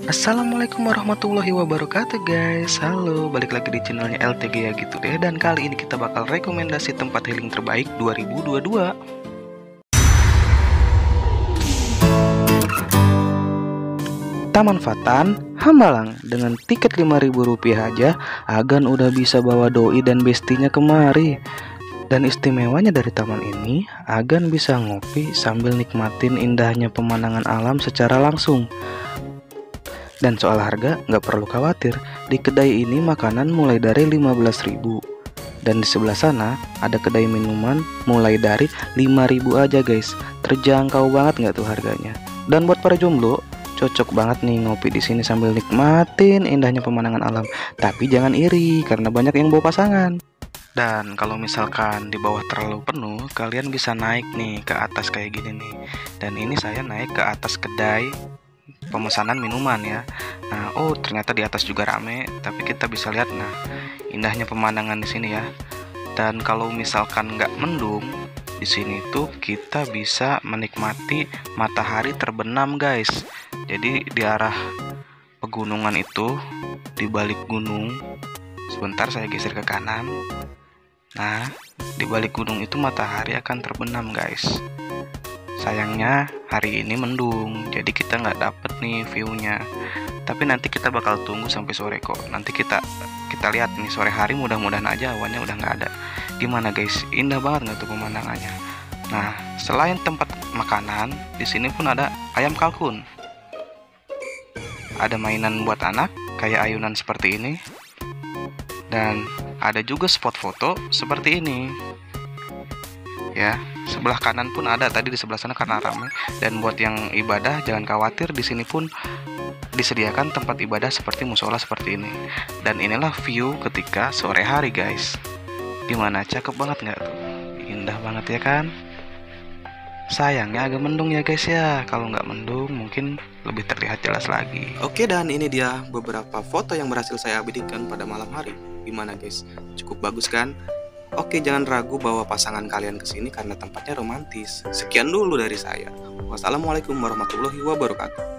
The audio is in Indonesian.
Assalamualaikum warahmatullahi wabarakatuh guys. Halo, balik lagi di channelnya LTG ya gitu deh. Dan kali ini kita bakal rekomendasi tempat healing terbaik 2022. Taman Fatan, Hambalang. Dengan tiket Rp5.000 aja, Agan udah bisa bawa doi dan bestinya kemari. Dan istimewanya dari taman ini, Agan bisa ngopi sambil nikmatin indahnya pemandangan alam secara langsung. Dan soal harga, nggak perlu khawatir. Di kedai ini makanan mulai dari 15.000. Dan di sebelah sana ada kedai minuman mulai dari 5.000 aja guys. Terjangkau banget nggak tuh harganya. Dan buat para jomblo, cocok banget nih ngopi di sini sambil nikmatin indahnya pemandangan alam. Tapi jangan iri karena banyak yang bawa pasangan. Dan kalau misalkan di bawah terlalu penuh, kalian bisa naik nih ke atas kayak gini nih. Dan ini saya naik ke atas kedai pemesanan minuman ya. Nah, oh ternyata di atas juga rame, tapi kita bisa lihat nah indahnya pemandangan di sini ya. Dan kalau misalkan nggak mendung, di sini tuh kita bisa menikmati matahari terbenam guys. Jadi di arah pegunungan itu, di balik gunung, sebentar saya geser ke kanan. Nah, di balik gunung itu matahari akan terbenam guys. Sayangnya hari ini mendung, jadi kita nggak dapet nih view-nya. Tapi nanti kita bakal tunggu sampai sore kok. Nanti kita lihat nih sore hari, mudah-mudahan aja awannya udah nggak ada. Gimana guys? Indah banget nggak tuh pemandangannya? Nah, selain tempat makanan, di sini pun ada ayam kalkun. Ada mainan buat anak kayak ayunan seperti ini. Dan ada juga spot foto seperti ini. Ya, sebelah kanan pun ada, tadi di sebelah sana karena ramai. Dan buat yang ibadah jangan khawatir, di sini pun disediakan tempat ibadah seperti musola seperti ini. Dan inilah view ketika sore hari guys. Gimana, cakep banget nggak tuh? Indah banget ya kan? Sayangnya agak mendung ya guys ya. Kalau nggak mendung mungkin lebih terlihat jelas lagi. Oke, dan ini dia beberapa foto yang berhasil saya abadikan pada malam hari. Gimana guys? Cukup bagus kan? Oke, jangan ragu bawa pasangan kalian ke sini karena tempatnya romantis. Sekian dulu dari saya. Wassalamualaikum warahmatullahi wabarakatuh.